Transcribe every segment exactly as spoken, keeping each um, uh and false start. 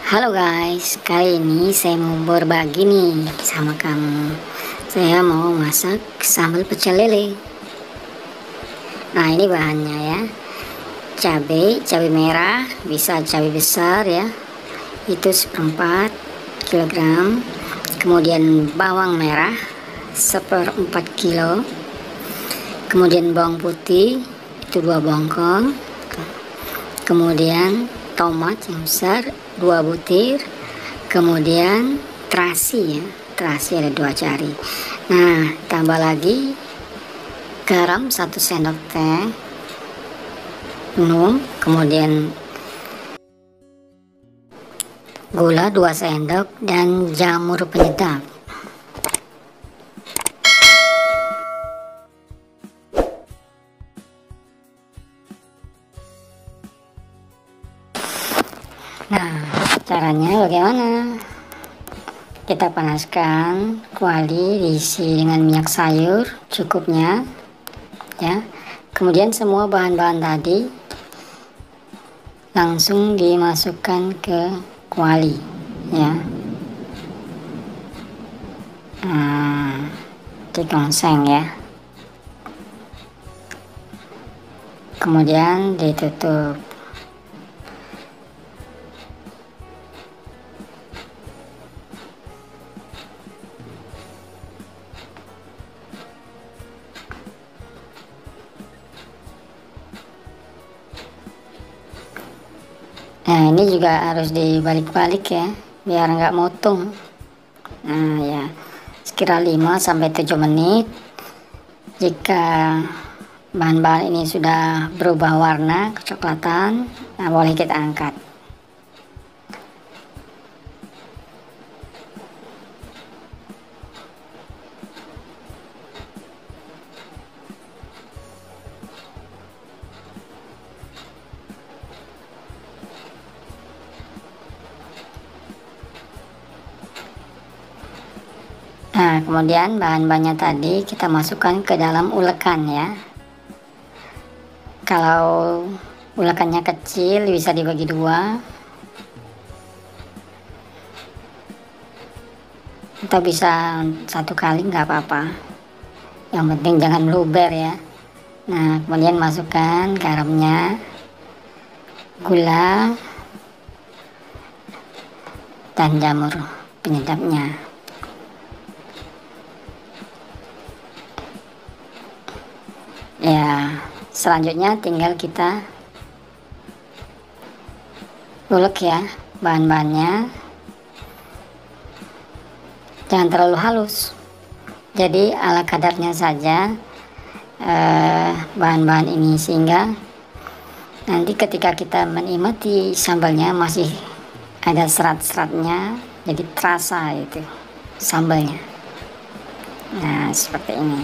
Halo guys, kali ini saya mau berbagi nih sama kamu. Saya mau masak sambal pecel lele. Nah, ini bahannya ya. Cabai, cabai merah, bisa cabai besar ya. Itu seperempat kilogram. Kemudian bawang merah seperempat kilo. Kemudian bawang putih itu dua bongkong. Kemudian tomat yang besar dua butir, kemudian terasi ya, terasi ada dua jari. Nah, tambah lagi garam satu sendok teh penuh, kemudian gula dua sendok dan jamur penyedap. Nah, caranya bagaimana? Kita panaskan kuali, diisi dengan minyak sayur cukupnya ya. Kemudian semua bahan-bahan tadi langsung dimasukkan ke kuali ya. Nah, digongseng ya. Kemudian ditutup. Nah, ini juga harus dibalik-balik ya, biar nggak motong. Nah ya, sekira lima sampai tujuh menit. Jika bahan-bahan ini sudah berubah warna kecoklatan, nah boleh kita angkat. Nah, kemudian bahan-bahannya tadi kita masukkan ke dalam ulekan ya. Kalau ulekannya kecil bisa dibagi dua, atau bisa satu kali nggak apa-apa. Yang penting jangan meluber ya. Nah, kemudian masukkan garamnya, gula, dan jamur penyedapnya. Ya, selanjutnya tinggal kita ulek ya bahan-bahannya. Jangan terlalu halus, jadi ala kadarnya saja eh, bahan-bahan ini, sehingga nanti ketika kita menikmati sambalnya masih ada serat-seratnya, jadi terasa itu sambalnya. Nah, seperti ini.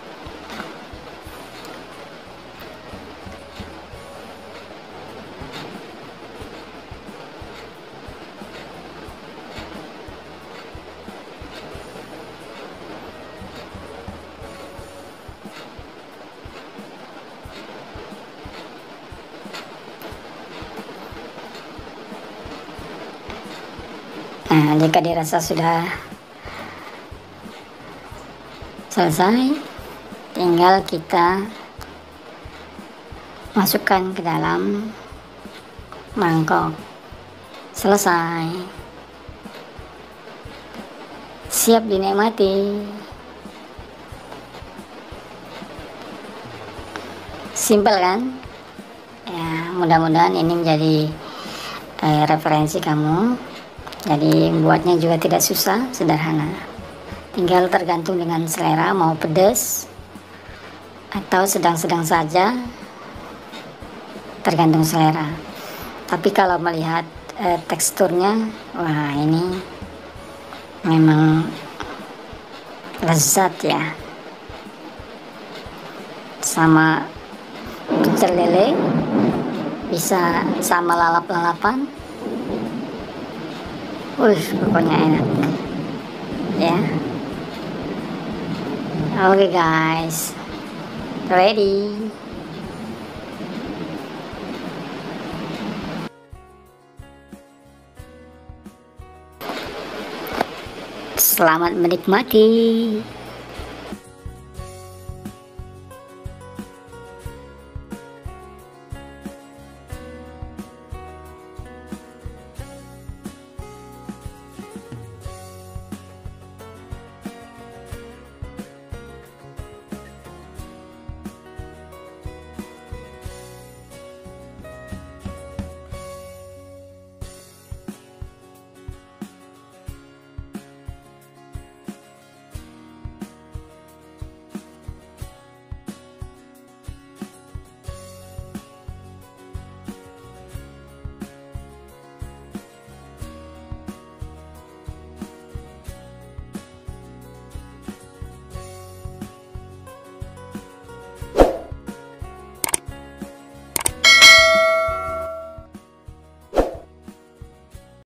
Nah, jika dirasa sudah selesai, tinggal kita masukkan ke dalam mangkok. Selesai, siap dinikmati. Simpel kan ya, mudah-mudahan ini menjadi eh, referensi kamu. Jadi buatnya juga tidak susah, sederhana. Tinggal tergantung dengan selera, mau pedas atau sedang-sedang saja, tergantung selera. Tapi kalau melihat eh, teksturnya, wah ini memang lezat ya. Sama pecel lele, bisa sama lalap-lalapan. Wih, pokoknya enak ya. Oke guys, ready. Selamat menikmati.